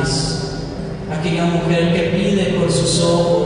madres, aquella mujer que pide por sus ojos.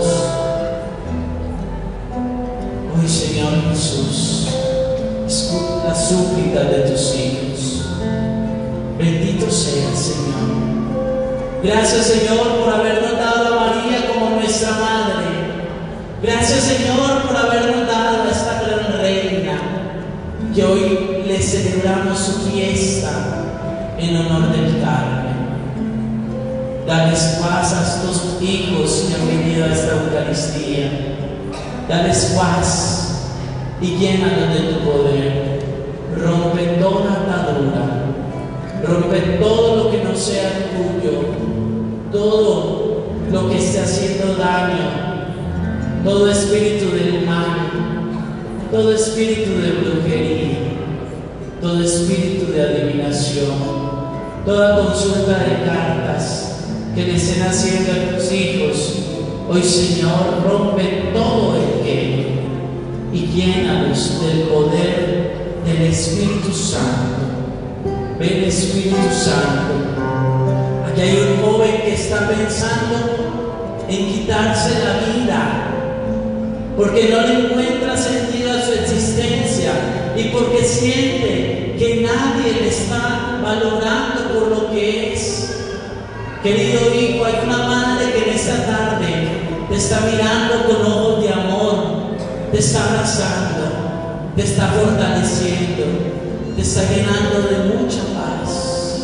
Hoy, Señor Jesús, escucha la súplica de tus hijos. Bendito seas, Señor. Gracias, Señor, por habernos dado a María como nuestra madre. Gracias, Señor, por habernos dado a esta gran reina, que hoy le celebramos su fiesta en honor del Carmen. Dales paz a estos hijos que han venido a esta Eucaristía. Dales paz y llénalos de tu poder. Rompe toda atadura, rompe todo lo que no sea tuyo, todo lo que esté haciendo daño, todo espíritu del mal, todo espíritu de brujería, todo espíritu de adivinación, toda consulta de cartas que le estén haciendo a tus hijos. Hoy, Señor, rompe todo el que y llénalos del poder del Espíritu Santo. Ven, Espíritu Santo. Aquí hay un joven que está pensando en quitarse la vida porque no le encuentra sentido a su existencia y porque siente que nadie le está valorando por lo que es. Querido hijo, hay una madre que en esta tarde te está mirando con ojos de amor, te está abrazando, te está fortaleciendo, te está llenando de mucha paz.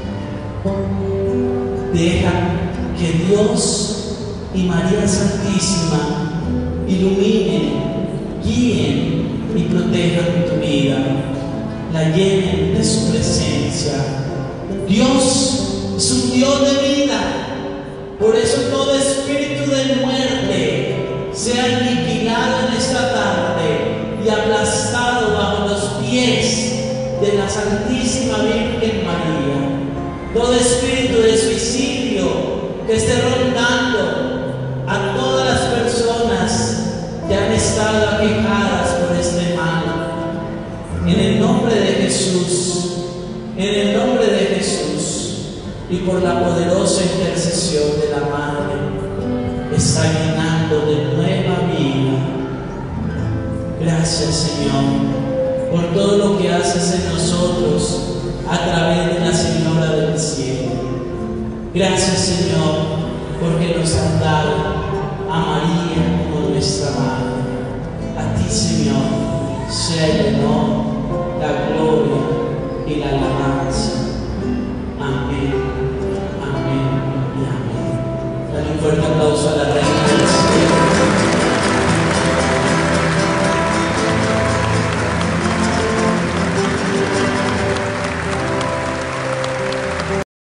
Deja que Dios y María Santísima iluminen, guíen y protejan tu vida, la llenen de su presencia. Dios es un Dios de vida, por eso todo espíritu de muerte sea aniquilado en esta tarde y aplastado bajo los pies de la Santísima Virgen María. Todo espíritu de suicidio que esté rondando a todas las personas que han estado aquejadas por este mal, en el nombre de Jesús, en el nombre de Jesús, y por la poderosa intercesión de la Madre, está llenando de nueva vida. Gracias, Señor, por todo lo que haces en nosotros a través de la Señora del Cielo. Gracias, Señor, porque nos han dado a María como nuestra Madre. A ti, Señor, sea el honor, la gloria y la alabanza. Amén, amén y amén. Dale un fuerte aplauso a la